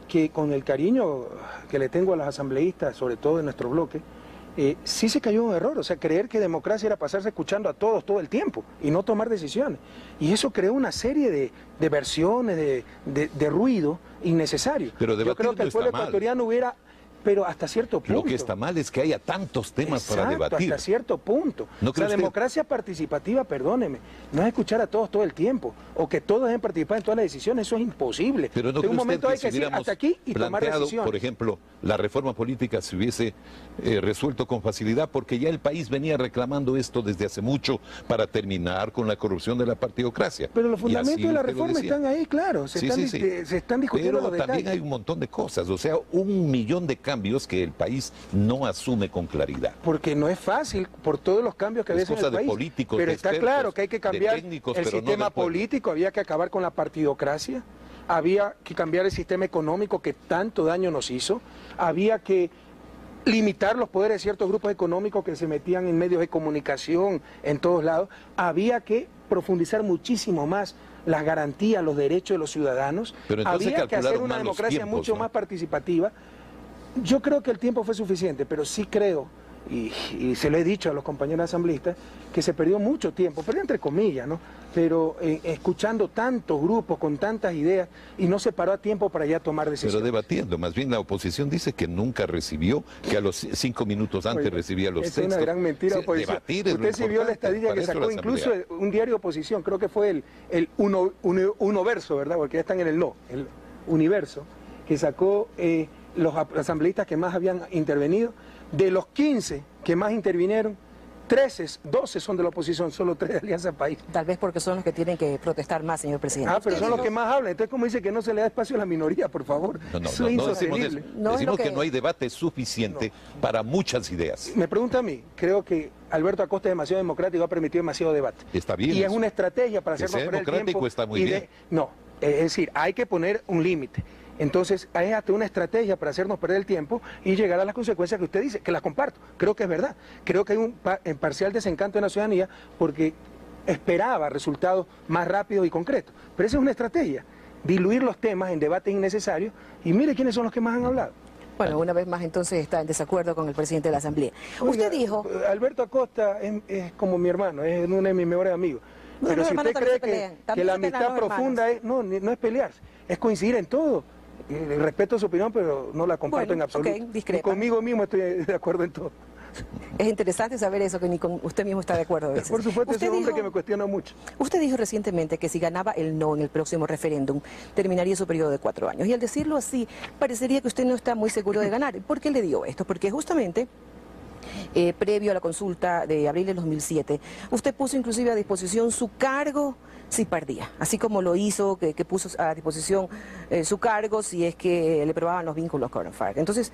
que con el cariño que le tengo a los asambleístas, sobre todo en nuestro bloque, sí se cayó un error, o sea, creer que democracia era pasarse escuchando a todos todo el tiempo y no tomar decisiones. Y eso creó una serie de versiones, de ruido innecesario. Pero yo creo que el pueblo ecuatoriano hubiera... Pero hasta cierto punto. Lo que está mal es que haya tantos temas para debatir. Hasta cierto punto. ¿No la democracia participativa, perdóneme, no es escuchar a todos todo el tiempo, o que todos deben participar en todas las decisiones, eso es imposible. Pero no en un momento hay que decir hasta aquí y tomar decisiones. Por ejemplo, la reforma política se hubiese resuelto con facilidad, porque ya el país venía reclamando esto desde hace mucho para terminar con la corrupción de la partidocracia. Pero los fundamentos de la reforma están ahí, claro, se están discutiendo los detalles. Pero también hay un montón de cosas, o sea, 1 millón de cambios que el país no asume con claridad. Porque no es fácil por todos los cambios que había en el país. Políticos, pero está claro que hay que cambiar el sistema político, había que acabar con la partidocracia, había que cambiar el sistema económico que tanto daño nos hizo, había que limitar los poderes de ciertos grupos económicos que se metían en medios de comunicación en todos lados, había que profundizar muchísimo más las garantías, los derechos de los ciudadanos, había que hacer una democracia mucho más participativa. Yo creo que el tiempo fue suficiente, pero sí creo, y se lo he dicho a los compañeros asambleístas, que se perdió mucho tiempo, perdió entre comillas, ¿no? Pero escuchando tantos grupos con tantas ideas y no se paró a tiempo para ya tomar decisiones. Pero debatiendo, más bien la oposición dice que nunca recibió, que a los 5 minutos antes recibía los textos. Es una gran mentira, oposición. Usted sí vio la estadía que sacó incluso un diario de oposición, creo que fue el Unoverso, ¿verdad? Porque ya están en el Universo, que sacó... los asambleístas que más habían intervenido, de los 15 que más intervinieron, 12 son de la oposición, solo 3 de Alianza País. Tal vez porque son los que tienen que protestar más, señor presidente. Pero son los que más hablan. Entonces, ¿cómo dice que no se le da espacio a la minoría, por favor? Eso es insostenible. Decimos que no hay debate suficiente para muchas ideas. Me pregunta a mí, creo que Alberto Acosta es demasiado democrático, ha permitido demasiado debate. Está bien. Y es una estrategia para hacernos perder el tiempo. Democrático está muy bien. No, es decir, hay que poner un límite. Entonces, hay hasta una estrategia para hacernos perder el tiempo y llegar a las consecuencias que usted dice, que las comparto. Creo que es verdad. Creo que hay un parcial desencanto en la ciudadanía porque esperaba resultados más rápidos y concretos. Pero esa es una estrategia, diluir los temas en debates innecesarios y mire quiénes son los que más han hablado. Bueno, una vez más entonces está en desacuerdo con el presidente de la Asamblea. Usted dijo... Alberto Acosta es como mi hermano, es uno de mis mejores amigos. Pero si usted cree que la amistad profunda no es pelearse, es coincidir en todo. Respeto su opinión, pero no la comparto en absoluto. Y conmigo mismo estoy de acuerdo en todo. Es interesante saber eso, que ni con usted mismo está de acuerdo a veces. Por supuesto, es un hombre que me cuestiona mucho. Usted dijo recientemente que si ganaba el no en el próximo referéndum, terminaría su periodo de 4 años. Y al decirlo así, parecería que usted no está muy seguro de ganar. ¿Por qué le digo esto? Porque justamente... previo a la consulta de abril de 2007, usted puso inclusive a disposición su cargo si perdía, así como lo hizo, que puso a disposición su cargo si es que le probaban los vínculos con FARC. Entonces,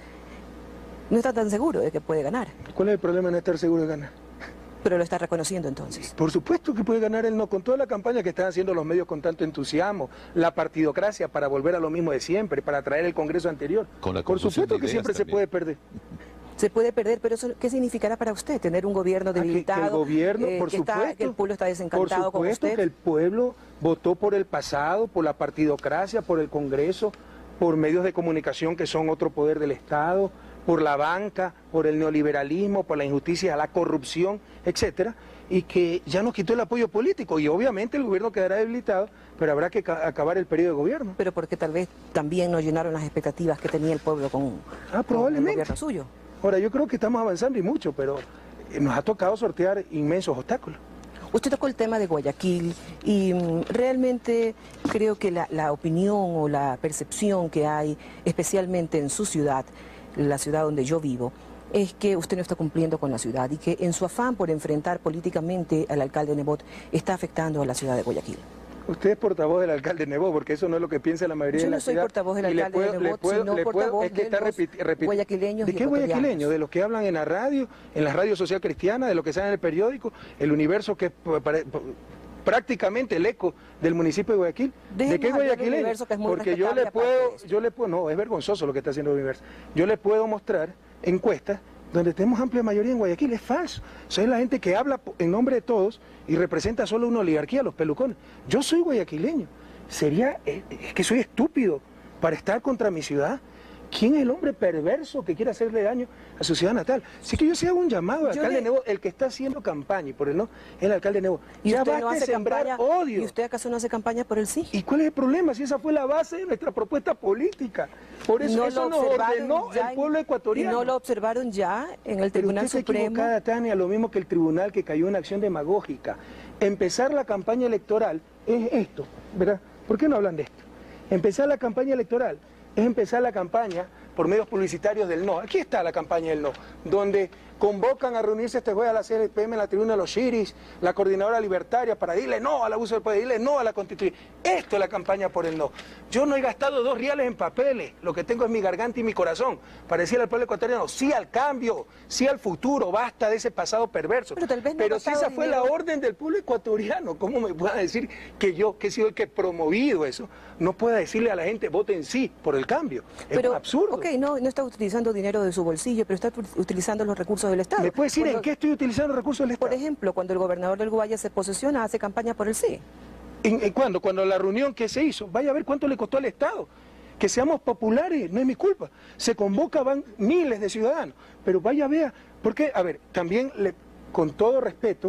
no está tan seguro de que puede ganar. ¿Cuál es el problema de no estar seguro de ganar? Pero lo está reconociendo entonces. Por supuesto que puede ganar él, no, con toda la campaña que están haciendo los medios con tanto entusiasmo, la partidocracia para volver a lo mismo de siempre, para traer el Congreso anterior. Por supuesto que siempre se puede perder. Se puede perder, pero eso, ¿qué significará para usted tener un gobierno debilitado? Que el gobierno, por supuesto, que el pueblo está desencantado con usted. Por supuesto que el pueblo votó por el pasado, por la partidocracia, por el Congreso, por medios de comunicación que son otro poder del Estado, por la banca, por el neoliberalismo, por la injusticia, la corrupción, etcétera, y que ya nos quitó el apoyo político y obviamente el gobierno quedará debilitado, pero habrá que acabar el periodo de gobierno. Pero porque tal vez también no llenaron las expectativas que tenía el pueblo con el gobierno suyo. Ahora, yo creo que estamos avanzando y mucho, pero nos ha tocado sortear inmensos obstáculos. Usted tocó el tema de Guayaquil y realmente creo que la opinión o la percepción que hay, especialmente en su ciudad, la ciudad donde yo vivo, es que usted no está cumpliendo con la ciudad y que en su afán por enfrentar políticamente al alcalde Nebot está afectando a la ciudad de Guayaquil. Usted es portavoz del alcalde Nebot, porque eso no es lo que piensa la mayoría de la ciudad. Yo no soy portavoz del alcalde de Nebot, sino portavoz de los guayaquileños. ¿De qué guayaquileños? De los que hablan en la radio, en la radio social cristiana, de los que salen en el periódico, el Universo, que es prácticamente el eco del municipio de Guayaquil. ¿De qué guayaquileño? Porque yo le puedo, no, es vergonzoso lo que está haciendo el Universo. Yo le puedo mostrar encuestas donde tenemos amplia mayoría en Guayaquil, es falso. Soy la gente que habla en nombre de todos y representa solo una oligarquía, los pelucones. Yo soy guayaquileño. Es que soy estúpido para estar contra mi ciudad. ¿Quién es el hombre perverso que quiere hacerle daño a su ciudad natal? Así que yo sí hago un llamado al alcalde Nebo, el que está haciendo campaña, y por el no, es el alcalde Nebo. ¿Y ya usted no hace sembrar campaña, odio? ¿Y usted acaso no hace campaña por el sí? ¿Y cuál es el problema? Si esa fue la base de nuestra propuesta política. Por eso, ¿No eso lo nos ordenó ya el pueblo ecuatoriano. ¿Y no lo observaron ya en el Tribunal Supremo? Pero usted está Supremo? equivocada, Tania, lo mismo que el tribunal que cayó en una acción demagógica. Empezar la campaña electoral es esto, ¿verdad? ¿Por qué no hablan de esto? Empezar la campaña electoral es empezar la campaña por medios publicitarios del no. Aquí está la campaña del no, donde convocan a reunirse este jueves a las 6 p.m. en la tribuna de los Chiris, la coordinadora libertaria, para decirle no al abuso del poder, decirle no a la Constitución. Esto es la campaña por el no. Yo no he gastado 2 reales en papeles, lo que tengo es mi garganta y mi corazón, para decirle al pueblo ecuatoriano, sí al cambio, sí al futuro, basta de ese pasado perverso. Pero tal vez no Pero si esa fue la orden del pueblo ecuatoriano, ¿cómo me pueda decir que yo, que he sido el que he promovido eso, no pueda decirle a la gente, voten sí por el cambio? Es un absurdo. Ok, no está utilizando dinero de su bolsillo, pero está utilizando los recursos del Estado. ¿Me puede decir en qué estoy utilizando los recursos del Estado? Por ejemplo, cuando el gobernador del Guaya se posesiona, hace campaña por el sí. ¿En cuándo? Cuando la reunión que se hizo, vaya a ver cuánto le costó al Estado. Que seamos populares, no es mi culpa. Se convoca, van miles de ciudadanos. Pero vaya a ver, porque, a ver, también con todo respeto,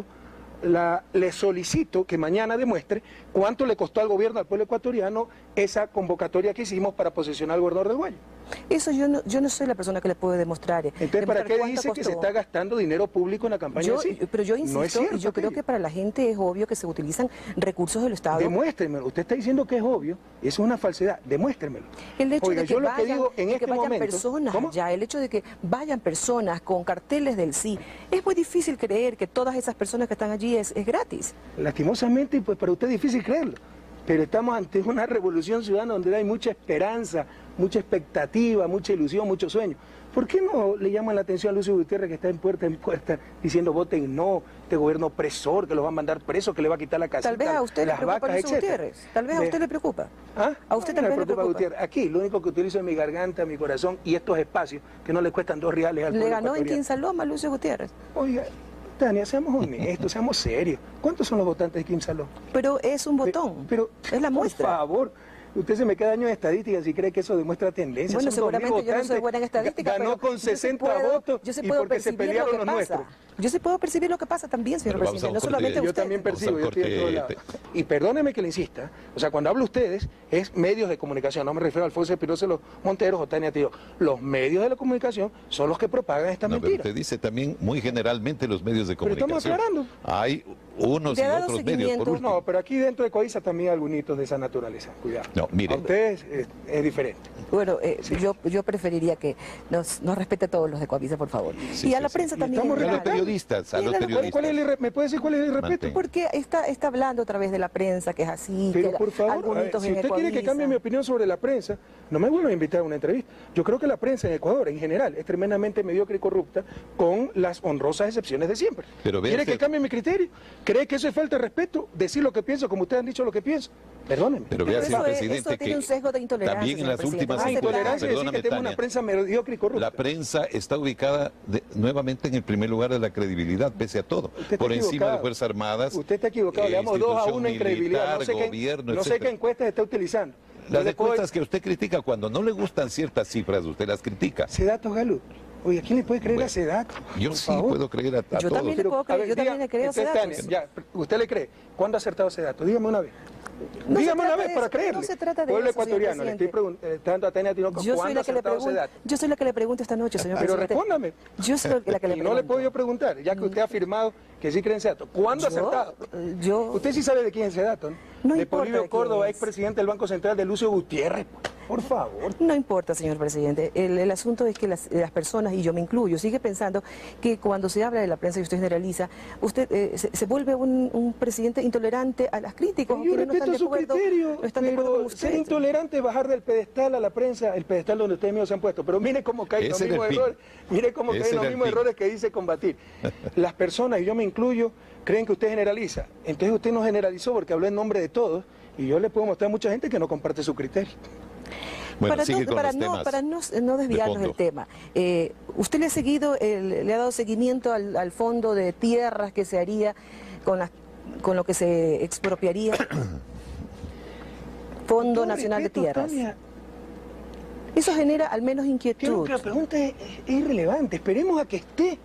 le solicito que mañana demuestre cuánto le costó al gobierno, al pueblo ecuatoriano, esa convocatoria que hicimos para posesionar al gobernador del Guaya. Eso yo no soy la persona que le puede demostrar. Entonces, ¿para qué dice que se está gastando dinero público en la campaña? Pero yo insisto, no es cierto, y yo creo que para la gente es obvio que se utilizan recursos del Estado. Demuéstremelo. Usted está diciendo que es obvio, eso es una falsedad, demuéstremelo. El hecho Oiga, de que yo lo vayan, que digo en este momento, personas ¿cómo? ya, el hecho de que vayan personas con carteles del sí, es muy difícil creer que todas esas personas que están allí es gratis. Lastimosamente, pues para usted es difícil creerlo. Pero estamos ante una revolución ciudadana donde hay mucha esperanza, mucha expectativa, mucha ilusión, mucho sueño. ¿Por qué no le llaman la atención a Lucio Gutiérrez, que está en puerta diciendo voten no, este gobierno opresor que los va a mandar presos, que le va a quitar la casita, Tal vez a usted las le preocupa vacas, Lucio etcétera? Gutiérrez. Tal vez a usted le preocupa. ¿Ah? A usted No, también me le preocupa. Gutiérrez. Aquí lo único que utilizo es mi garganta, mi corazón y estos espacios que no le cuestan 2 reales al pueblo Le ganó en ecuatoriano. Quinsaloma Lucio Gutiérrez. Oiga, Tania, seamos honestos, seamos serios. ¿Cuántos son los votantes de Quimsaló? Pero es un botón. Pero es la muestra. Por favor, usted se me queda años de estadísticas y cree que eso demuestra tendencia. Bueno, Son seguramente 2000 yo no soy buena en estadística, ganó pero con 60 votos y puedo porque se percibir pelearon lo que los pasa. nuestros. Yo sí puedo percibir lo que pasa también, señor Pero vamos presidente, a no un solamente corte. Yo usted. también percibo, yo Vamos a estoy de todos lados. Y perdóneme que le insista, o sea, cuando hablo ustedes, es medios de comunicación, no me refiero a Alfonso Espinosa Los Monteros o Tania Tío. Los medios de la comunicación son los que propagan estas No, pero mentiras. usted dice también muy generalmente los medios de Pero comunicación. estamos aclarando. Hay unos y Le ha dado otros medios, por seguimiento. último. No, pero aquí dentro de Coiza también hay algunos de esa naturaleza, cuidado. No, mire. A ustedes es diferente. Bueno, yo preferiría que nos respete a todos los de Coavisa, por favor. Sí, y a sí, la sí. prensa Y también. estamos en A los general. periodistas, a Y los la- periodistas. ¿Me puede decir cuál es el irrespeto? Mantén. Porque está hablando a través de la prensa, que es así, Pero que por favor, algunos si en usted quiere que Ecoavisa. cambie mi opinión sobre la prensa, no me vuelva a invitar a una entrevista. Yo creo que la prensa en Ecuador, en general, es tremendamente mediocre y corrupta, con las honrosas excepciones de siempre. Pero vea ¿Quiere usted- que cambie mi criterio? ¿Cree que eso es falta de respeto? Decir lo que pienso, como ustedes han dicho lo que pienso. Perdónenme. Pero Pero vea, señor eso presidente, tiene un sesgo de intolerancia, también en señor las presidente. últimas Ah, Intolerancia es decir perdóname, que tenemos una Tania, prensa mediocre y corrupta. la prensa está ubicada nuevamente en el primer lugar de la credibilidad, pese a todo, Usted está por encima equivocado. de Fuerzas Armadas. Usted está equivocado, le damos 2-1 en credibilidad. No sé, gobierno, no sé etcétera. qué encuestas está utilizando. Yo Las le puedo- encuestas que usted critica, cuando no le gustan ciertas cifras, usted las critica. Sedato Galo. Oye, ¿a quién le puede creer Bueno, a Sedato? Yo Por sí favor. puedo creer a Yo todos. también le puedo A creer, ver, yo también le creo a entonces, Sedato. Tania, ya, ¿usted le cree? ¿Cuándo ha acertado Sedato? Dígame una vez. No Dígame se una trata vez de para eso, creerle. no se trata de Pueblo eso, señor ecuatoriano, le estoy presidente. preguntando a Tania Tinoco, Yo soy ¿cuándo ha la que le acertado pregunto, Sedato? yo soy la que le pregunto esta noche, señor Pero presidente. respóndame. Yo soy la que le Y pregunto. no le puedo yo preguntar, ya que usted ha afirmado que sí cree en Sedato. ¿Cuándo ha acertado? Yo Usted sí sabe de quién es Sedato, ¿no? No de importa Polibio de quién Córdoba, es. expresidente del Banco Central de Lucio Gutiérrez. Por favor. No importa, señor presidente. El asunto es que las personas, y yo me incluyo, sigue pensando que cuando se habla de la prensa y usted generaliza, usted se vuelve un presidente intolerante a las críticas. Yo que no están respeto de su acuerdo, criterio, no están de acuerdo con pero usted. ser intolerante es bajar del pedestal a la prensa, el pedestal donde ustedes mismos se han puesto. Pero mire cómo caen los Ese era mismos el fin. errores, mire cómo Ese caen los era el mismos fin. errores que dice combatir. Las personas, y yo me incluyo, creen que usted generaliza. Entonces usted no generalizó porque habló en nombre de todos, y yo le puedo mostrar a mucha gente que no comparte su criterio. Bueno, para sigue no, con para los no, temas para no de desviarnos fondo. del tema, ¿usted le ha seguido, le ha dado seguimiento al fondo de tierras que se haría con lo que se expropiaría? Fondo Con todo Nacional respeto, de Tierras. Tania, Eso genera al menos inquietud. Creo que la pregunta es irrelevante. Esperemos a que esté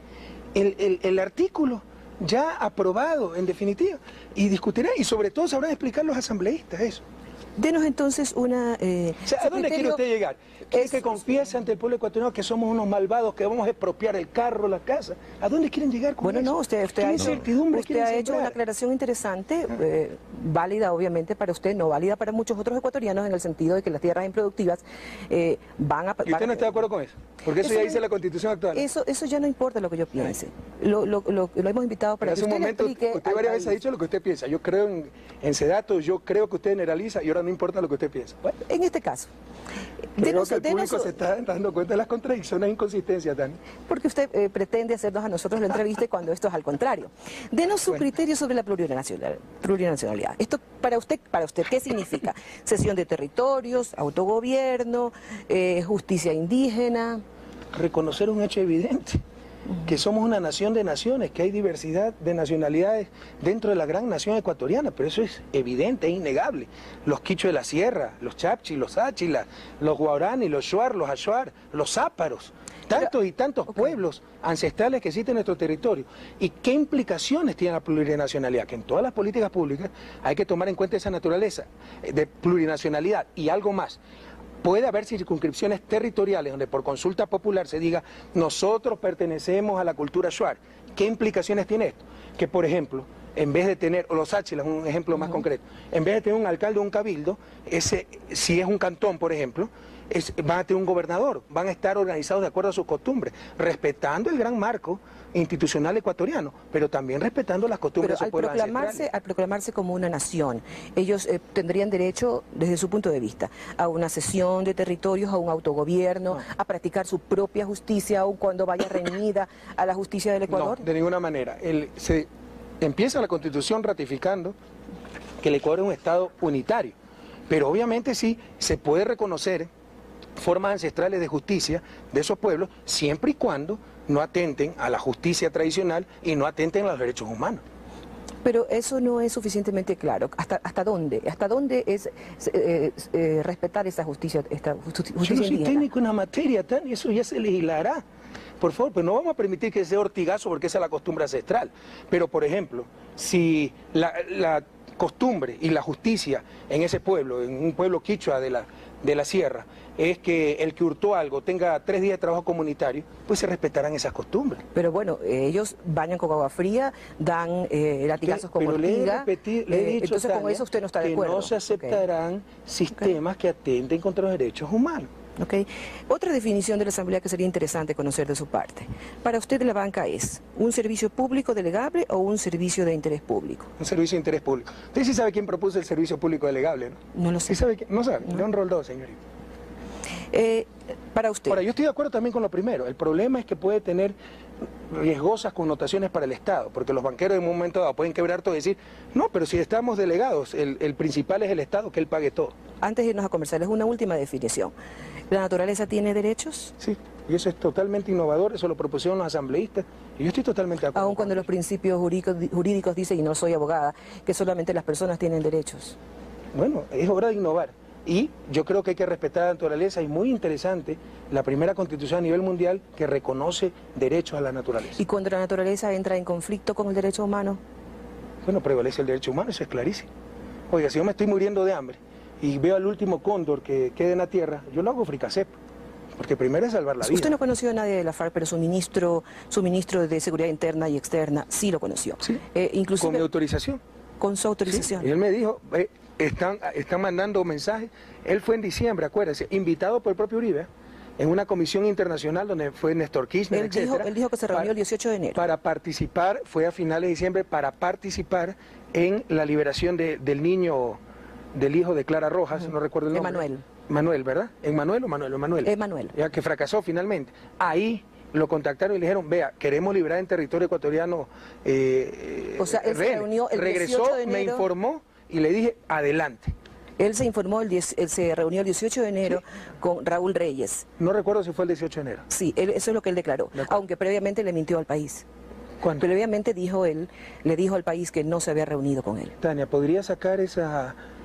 el artículo ya aprobado, en definitiva, y discutirá, y sobre todo sabrán explicar los asambleístas eso. Denos entonces una... o sea, ¿a dónde quiere usted llegar? ¿Quiere que confiese ante el pueblo ecuatoriano que somos unos malvados, que vamos a expropiar el carro, la casa? ¿A dónde quieren llegar con eso? Bueno, no, usted ha hecho una aclaración interesante, válida obviamente para usted, no válida para muchos otros ecuatorianos, en el sentido de que las tierras improductivas van a... ¿Y usted no está de acuerdo con eso? Porque eso ya dice la Constitución actual. Eso ya no importa lo que yo piense. Lo hemos invitado para que usted le explique... Usted varias veces ha dicho lo que usted piensa. Yo creo en SEDATO, yo creo que usted generaliza y ahora no importa lo que usted piensa. Bueno, en este caso... Creo que el público se está dando cuenta de las contradicciones e inconsistencias, Dani. Porque usted pretende hacernos a nosotros la entrevista cuando esto es al contrario. Denos su criterio sobre la plurinacionalidad. Esto para usted, ¿qué significa? Cesión de territorios, autogobierno, justicia indígena. Reconocer un hecho evidente, que somos una nación de naciones, que hay diversidad de nacionalidades dentro de la gran nación ecuatoriana, pero eso es evidente, es innegable. Los quichos de la sierra, los chapchis, los áchilas, los guaraní, los shuar, los ashuar, los záparos, tantos y tantos pueblos ancestrales que existen en nuestro territorio. ¿Y qué implicaciones tiene la plurinacionalidad? Que en todas las políticas públicas hay que tomar en cuenta esa naturaleza de plurinacionalidad y algo más. Puede haber circunscripciones territoriales donde por consulta popular se diga nosotros pertenecemos a la cultura shuar. ¿Qué implicaciones tiene esto? Que por ejemplo, en vez de tener, o los áchilas, un ejemplo más concreto, en vez de tener un alcalde o un cabildo, si es un cantón por ejemplo, van a tener un gobernador, van a estar organizados de acuerdo a sus costumbres, respetando el gran marco institucional ecuatoriano, pero también respetando las costumbres de su pueblo ancestral. Al proclamarse como una nación, ellos tendrían derecho, desde su punto de vista, a una cesión de territorios, a un autogobierno, a practicar su propia justicia, aun cuando vaya reñida a la justicia del Ecuador. No, de ninguna manera. Se empieza la Constitución ratificando que el Ecuador es un Estado unitario, pero obviamente sí se puede reconocer formas ancestrales de justicia de esos pueblos, siempre y cuando no atenten a la justicia tradicional y no atenten a los derechos humanos. Pero eso no es suficientemente claro. ¿Hasta dónde? ¿Hasta dónde es respetar esa justicia, justicia Yo no soy indígena? técnico en la materia, Tani, eso ya se legislará. Por favor, pero no vamos a permitir que sea ortigazo porque esa es la costumbre ancestral. Pero, por ejemplo, si la costumbre y la justicia en ese pueblo, en un pueblo quichua de la sierra, es que el que hurtó algo tenga 3 días de trabajo comunitario, pues se respetarán esas costumbres. Pero bueno, ellos bañan con agua fría, dan latigazos con ortiga. Le he dicho, entonces Tania, con eso usted no está de acuerdo. Que no se aceptarán sistemas que atenten contra los derechos humanos. Okay. Otra definición de la Asamblea que sería interesante conocer de su parte. Para usted la banca es un servicio público delegable o un servicio de interés público. Un servicio de interés público. Usted sí sabe quién propuso el servicio público delegable, ¿no? No lo sé. ¿Sí sabe quién? No sabe. León Roldós, señorita. Para usted. Ahora, yo estoy de acuerdo también con lo primero. El problema es que puede tener riesgosas connotaciones para el Estado, porque los banqueros en un momento dado pueden quebrar todo y decir, no, pero si estamos delegados, el principal es el Estado, que él pague todo. Antes de irnos a conversar, es una última definición. ¿La naturaleza tiene derechos? Sí, y eso es totalmente innovador, eso lo propusieron los asambleístas, y yo estoy totalmente de acuerdo. Aun cuando los principios jurídicos dicen, y no soy abogada, que solamente las personas tienen derechos. Bueno, es hora de innovar. Y yo creo que hay que respetar la naturaleza, y muy interesante la primera constitución a nivel mundial que reconoce derechos a la naturaleza. ¿Y cuando la naturaleza entra en conflicto con el derecho humano? Bueno, prevalece el derecho humano, eso es clarísimo. Oiga, si yo me estoy muriendo de hambre y veo al último cóndor que queda en la tierra, yo lo hago fricasé, porque primero es salvar la vida. Usted no conoció a nadie de la FARC, pero su ministro de Seguridad Interna y Externa sí lo conoció. Sí, inclusive, con mi autorización. Con su autorización. Sí, y él me dijo, están mandando mensajes. Él fue en diciembre, acuérdense, invitado por el propio Uribe, en una comisión internacional donde fue Néstor Kirchner, etcétera. Él dijo que se reunió el 18 de enero. Para participar, fue a finales de diciembre, para participar en la liberación del niño, del hijo de Clara Rojas, no recuerdo el nombre. Emanuel. Manuel, ¿verdad? ¿Emanuel o Manuel? Emanuel. Ya que fracasó finalmente. Ahí lo contactaron y le dijeron, vea, queremos liberar en territorio ecuatoriano. O sea, él se reunió el 18 de enero. Me informó y le dije, adelante. Él se informó, él se reunió el 18 de enero con Raúl Reyes. No recuerdo si fue el 18 de enero. Sí, eso es lo que él declaró, aunque previamente le mintió al país. ¿Cuándo? Previamente le dijo al país que no se había reunido con él. Tania, ¿podría sacar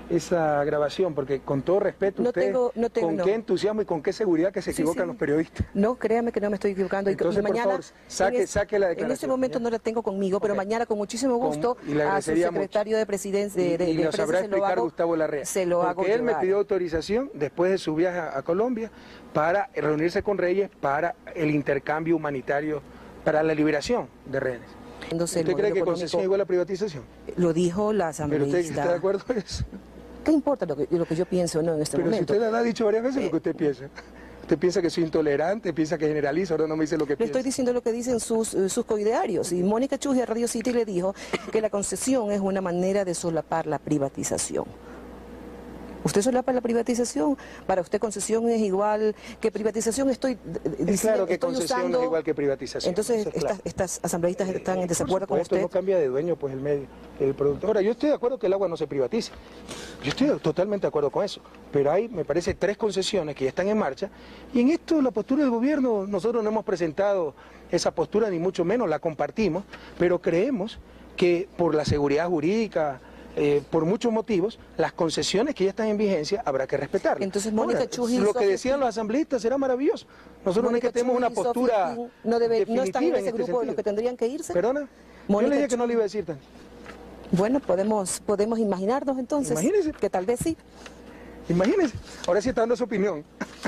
esa grabación, porque con todo respeto, con qué entusiasmo y con qué seguridad que se equivocan los periodistas. No, créame que no me estoy equivocando. Entonces, mañana, por favor, saque la declaración. En este momento no la tengo conmigo, pero mañana con muchísimo gusto a su secretario de Presidencia y lo sabrá explicar Gustavo Larrea. Se lo hago porque él me pidió autorización después de su viaje a Colombia para reunirse con Reyes para el intercambio humanitario, para la liberación de rehenes. ¿Usted cree que concesión igual a privatización? Lo dijo la asambleísta. ¿Pero usted está de acuerdo con eso? ¿Qué importa lo que yo piense o no en este momento? Pero si usted le ha dicho varias veces lo que usted piensa. Usted piensa que soy intolerante, piensa que generalizo, ahora no me dice lo que piensa. Le estoy diciendo lo que dicen sus coidearios. Y Mónica Chujía a Radio City le dijo que la concesión es una manera de solapar la privatización. ¿Usted solapa la privatización? Para usted concesión es igual que privatización. Es claro que concesión no es igual que privatización. Entonces, estas asambleístas están en desacuerdo con usted. No cambia de dueño pues el productor. Ahora, yo estoy de acuerdo que el agua no se privatice. Yo estoy totalmente de acuerdo con eso. Pero hay, me parece, 3 concesiones que ya están en marcha. Y en esto la postura del gobierno, nosotros no hemos presentado esa postura, ni mucho menos la compartimos, pero creemos que por la seguridad jurídica, por muchos motivos, las concesiones que ya están en vigencia habrá que respetarlas. Entonces, Mónica Chujía, lo que decían los asambleístas será maravilloso. Nosotros no es que tenemos una postura no están en ese este grupo de los que tendrían que irse. ¿Perdona? Yo le dije que no le iba a decir tan. Bueno, podemos imaginarnos entonces. Imagínese. Que tal vez sí. Imagínese. Ahora sí está dando su opinión.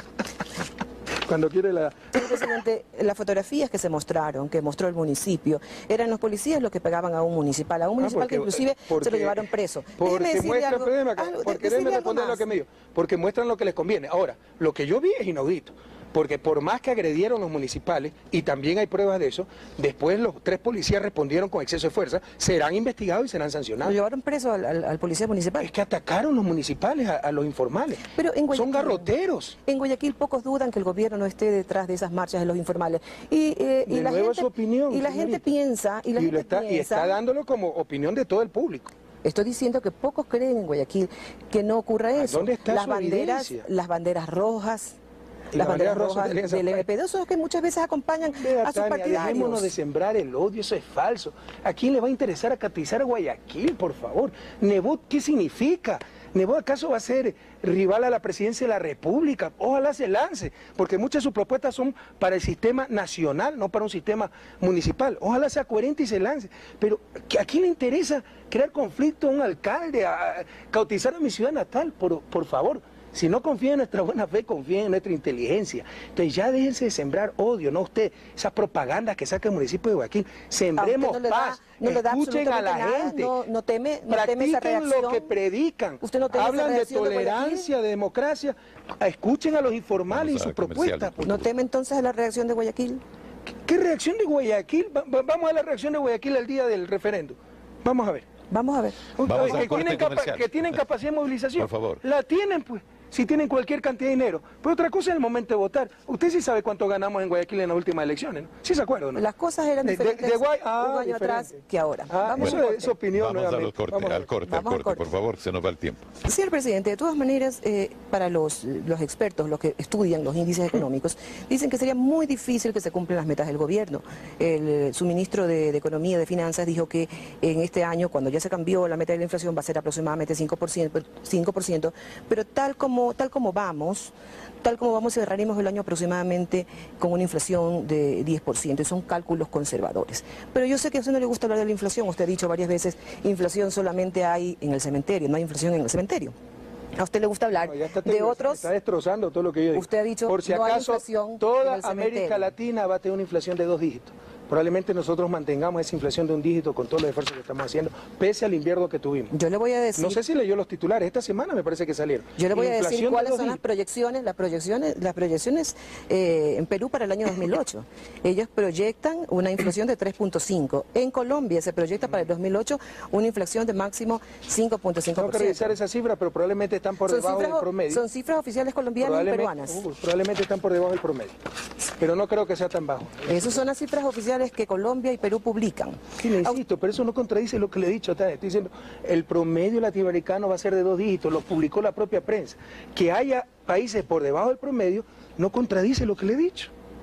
Cuando quiere la... Señor presidente, las fotografías que se mostraron, que mostró el municipio, eran los policías los que pegaban a un municipal que inclusive se lo llevaron preso. Porque déjeme responder lo que me dijo. Porque muestran lo que les conviene. Ahora, lo que yo vi es inaudito. Porque por más que agredieron los municipales, y también hay pruebas de eso, después los 3 policías respondieron con exceso de fuerza, serán investigados y serán sancionados. ¿Lo llevaron preso al policía municipal? Es que atacaron los municipales a los informales. Pero en Guayaquil, son garroteros. En Guayaquil pocos dudan que el gobierno no esté detrás de esas marchas de los informales. Y la gente, su opinión, y la gente piensa... Y está dándolo como opinión de todo el público. Estoy diciendo que pocos creen en Guayaquil que no ocurra eso. ¿Dónde está su evidencia? Las banderas rojas... Las banderas rojas del MP2 son que muchas veces acompañan a sus partidarios. Dejémonos de sembrar el odio, eso es falso. ¿A quién le va a interesar acatizar a Guayaquil, por favor? ¿Nebot qué significa? ¿Nebot acaso va a ser rival a la presidencia de la República? Ojalá se lance, porque muchas de sus propuestas son para el sistema nacional, no para un sistema municipal. Ojalá sea coherente y se lance. Pero ¿a quién le interesa crear conflicto a un alcalde, a cautizar a mi ciudad natal? Por favor. Si no confían en nuestra buena fe, confíen en nuestra inteligencia. Entonces ya déjense de sembrar odio, no usted, esas propagandas que saca el municipio de Guayaquil. Sembremos paz, escuchen a la gente, no teme esa practiquen reacción. lo que predican, ¿Usted no teme hablan esa de reacción tolerancia, de democracia, escuchen a los informales y sus propuestas. ¿No teme entonces a la reacción de Guayaquil? ¿Qué reacción de Guayaquil? Vamos a la reacción de Guayaquil el día del referéndum. Vamos a ver. Vamos a ver. Que tienen capacidad de movilización. Por favor. La tienen, pues. Si tienen cualquier cantidad de dinero. Pero otra cosa es el momento de votar. Usted sí sabe cuánto ganamos en Guayaquil en las últimas elecciones, ¿no? ¿Sí se acuerda, no? Las cosas eran diferentes un año atrás que ahora. Vamos a esa opinión. Vamos al corte, por favor, se nos va el tiempo. Señor presidente, de todas maneras, para los expertos, los que estudian los índices económicos, dicen que sería muy difícil que se cumplan las metas del gobierno. Su ministro de Economía y de Finanzas dijo que en este año, cuando ya se cambió la meta de la inflación, va a ser aproximadamente 5%, pero tal como vamos, cerraremos el año aproximadamente con una inflación de 10%, y son cálculos conservadores. Pero yo sé que a usted no le gusta hablar de la inflación, usted ha dicho varias veces, inflación solamente hay en el cementerio, no hay inflación en el cementerio. A usted le gusta hablar de otros... Está destrozando todo lo que yo digo. Usted ha dicho, por si no acaso, hay inflación toda en el América cementerio. Latina va a tener una inflación de 2 dígitos. Probablemente nosotros mantengamos esa inflación de 1 dígito con todos los esfuerzos que estamos haciendo, pese al invierno que tuvimos. Yo le voy a decir... No sé si leyó los titulares, esta semana me parece que salieron. Yo le voy a decir cuáles son las proyecciones en Perú para el año 2008. Ellos proyectan una inflación de 3.5. En Colombia se proyecta para el 2008 una inflación de máximo 5.5%. Tengo que revisar esa cifra, pero probablemente están por debajo del promedio. Son cifras oficiales colombianas y peruanas. Probablemente están por debajo del promedio, pero no creo que sea tan bajo. Esas son las cifras oficiales que Colombia y Perú publican. Sí, le insisto, pero eso no contradice lo que le he dicho. Estoy diciendo, el promedio latinoamericano va a ser de 2 dígitos, lo publicó la propia prensa. Que haya países por debajo del promedio no contradice lo que le he dicho.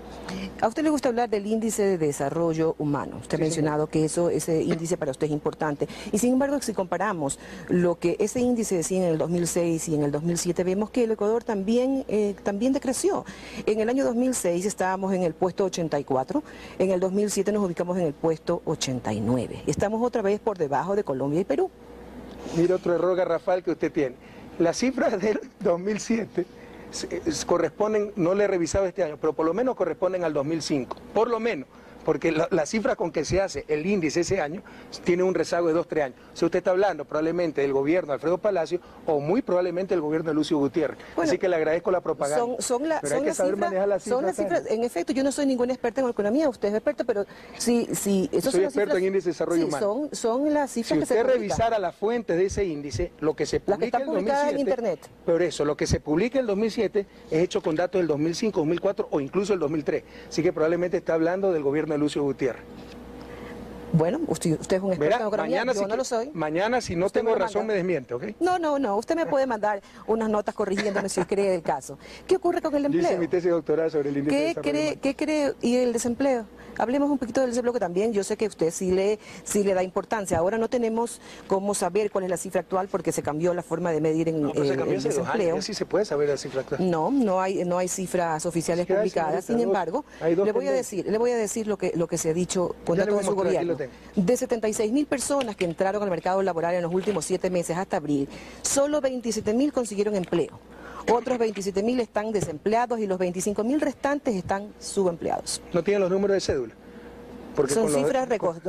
A usted le gusta hablar del índice de desarrollo humano. Usted ha mencionado que ese índice para usted es importante. Y sin embargo, si comparamos lo que ese índice decía en el 2006 y en el 2007, vemos que el Ecuador también decreció. En el año 2006 estábamos en el puesto 84, en el 2007 nos ubicamos en el puesto 89. Estamos otra vez por debajo de Colombia y Perú. Mira otro error garrafal que usted tiene. Las cifras del 2007... corresponden, no le he revisado este año, pero por lo menos corresponden al 2005, por lo menos, porque la cifra con que se hace el índice ese año tiene un rezago de 2-3 años. Si usted está hablando probablemente del gobierno de Alfredo Palacio o muy probablemente del gobierno de Lucio Gutiérrez. Bueno, así que le agradezco la propaganda. Son las cifras. En efecto, yo no soy ningún experto en economía, usted es experto, pero sí, soy experto en índice de desarrollo humano. Son las cifras que se publican. Si usted revisara las fuentes de ese índice, lo que se publica en 2007, en internet. Por eso, lo que se publica en el 2007 es hecho con datos del 2005, 2004 o incluso el 2003. Así que probablemente está hablando del gobierno de Lucio Gutiérrez. Bueno, usted es un experto en economía, yo no lo soy. Mañana, si no tengo razón, me desmiente, ¿ok? No, usted me puede mandar unas notas corrigiéndome si cree el caso. ¿Qué ocurre con el empleo? Yo hice mi tesis doctoral sobre el índice de desarrollo humano. ¿Qué cree? ¿Y el desempleo? Hablemos un poquito del desempleo, que también yo sé que usted sí le da importancia. Ahora no tenemos cómo saber cuál es la cifra actual porque se cambió la forma de medir el desempleo. Sí se puede saber la cifra actual. No hay cifras oficiales publicadas. Sin embargo, le voy a decir lo que se ha dicho por datos de su gobierno. De 76.000 personas que entraron al mercado laboral en los últimos 7 meses hasta abril, solo 27.000 consiguieron empleo. Otros 27.000 están desempleados y los 25.000 restantes están subempleados. ¿No tienen los números de cédula? Porque son cifras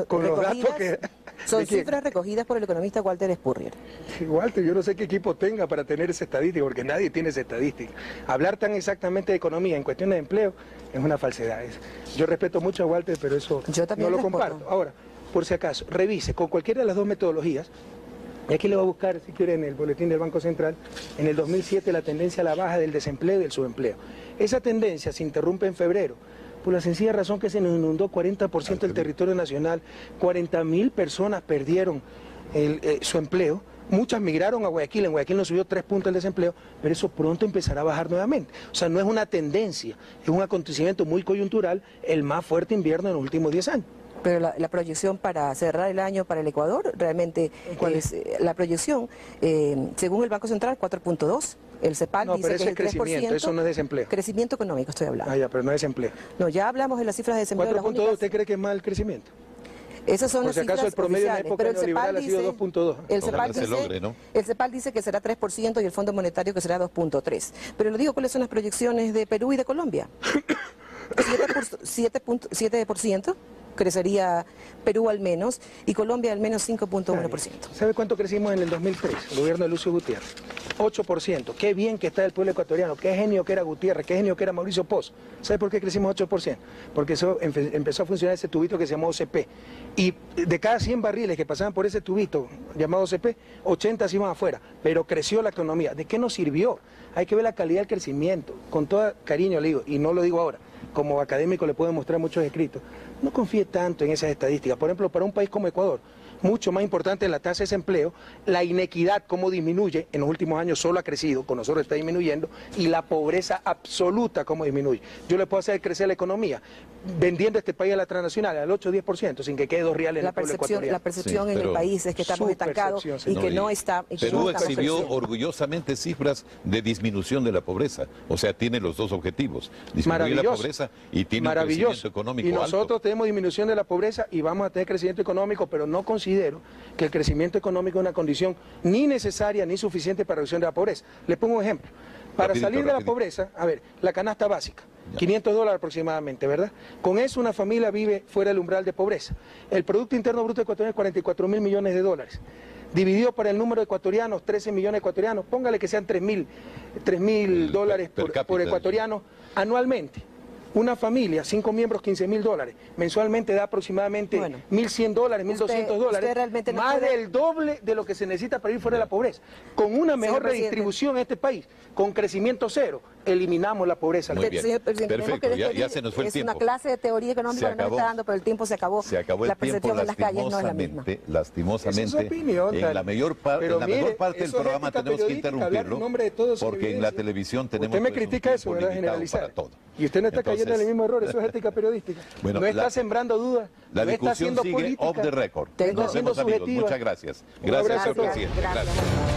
recogidas por el economista Walter Spurrier. Walter, yo no sé qué equipo tenga para tener esa estadística, porque nadie tiene esa estadística. Hablar tan exactamente de economía en cuestiones de empleo es una falsedad. Yo respeto mucho a Walter, pero eso no lo comparto. Ahora, por si acaso, revise con cualquiera de las dos metodologías. Y aquí le voy a buscar, si quiere, en el boletín del Banco Central, en el 2007 la tendencia a la baja del desempleo y del subempleo. Esa tendencia se interrumpe en febrero, por la sencilla razón que se nos inundó 40% del territorio nacional, 40.000 personas perdieron su empleo, muchas migraron a Guayaquil, en Guayaquil nos subió 3 puntos el desempleo, pero eso pronto empezará a bajar nuevamente. O sea, no es una tendencia, es un acontecimiento muy coyuntural, el más fuerte invierno en los últimos 10 años. Pero la proyección para cerrar el año para el Ecuador, realmente es la proyección, según el Banco Central, 4.2. El CEPAL dice que es el 3%. Eso no es desempleo. Crecimiento económico estoy hablando. Ah, ya, pero no es desempleo. No, ya hablamos de las cifras de desempleo. 4.2, ¿usted cree que es más el crecimiento? Esas son por si acaso el promedio en la época neoliberal ha sido 2.2. El CEPAL dice que será 3% y el Fondo Monetario que será 2.3%. Pero le digo cuáles son las proyecciones de Perú y de Colombia. 7% crecería Perú al menos y Colombia al menos 5.1%. ¿Sabe cuánto crecimos en el 2003? El gobierno de Lucio Gutiérrez. 8%. Qué bien que está el pueblo ecuatoriano. Qué genio que era Gutiérrez. Qué genio que era Mauricio Pozo. ¿Sabe por qué crecimos 8%? Porque eso empezó a funcionar ese tubito que se llamó OCP. Y de cada 100 barriles que pasaban por ese tubito llamado OCP, 80 se iban afuera. Pero creció la economía. ¿De qué nos sirvió? Hay que ver la calidad del crecimiento. Con todo cariño le digo, y no lo digo ahora, como académico le puedo mostrar muchos escritos. No confíe tanto en esas estadísticas. Por ejemplo, para un país como Ecuador, mucho más importante la tasa de desempleo, la inequidad, cómo disminuye, en los últimos años solo ha crecido, con nosotros está disminuyendo, y la pobreza absoluta, cómo disminuye. Yo le puedo hacer crecer la economía, vendiendo este país a la transnacional al 8 o 10%, sin que quede 2 reales en el pueblo ecuatoriano. La percepción en el país es que estamos estancados y que no está... Perú exhibió orgullosamente cifras de disminución de la pobreza, o sea, tiene los dos objetivos, disminuir la pobreza y tiene un crecimiento económico alto. Y nosotros tenemos disminución de la pobreza y vamos a tener crecimiento económico, pero no considero que el crecimiento económico es una condición ni necesaria ni suficiente para la reducción de la pobreza. Le pongo un ejemplo. Para salir de la pobreza, a ver, la canasta básica, $500 aproximadamente, ¿verdad? Con eso una familia vive fuera del umbral de pobreza. El Producto Interno Bruto ecuatoriano es 44.000 millones de dólares. Dividido por el número de ecuatorianos, 13 millones de ecuatorianos, póngale que sean $3.000 dólares por ecuatoriano anualmente. Una familia, 5 miembros, $15.000. Mensualmente da aproximadamente $1.100, $1.200. Más del doble de lo que se necesita para ir fuera de la pobreza. Con una mejor redistribución en este país, con crecimiento cero, eliminamos la pobreza. Muy bien. Señor presidente, Perfecto, ya se nos fue el tiempo. Es una clase de teoría económica que nos está dando, pero el tiempo se acabó. Se acabó el la tiempo, percepción en las calles no es la misma. Lastimosamente, Esa es su opinión, en la mejor parte del programa tenemos que interrumpirlo, porque en la televisión tenemos usted me critica eso, ¿verdad? Generalizar. Y usted no está cayendo en el mismo error, eso es ética periodística. Bueno, no está sembrando dudas, la no está discusión haciendo sigue política. off the record. Nos vemos, amigos. Muchas gracias. Gracias, señor presidente. Gracias.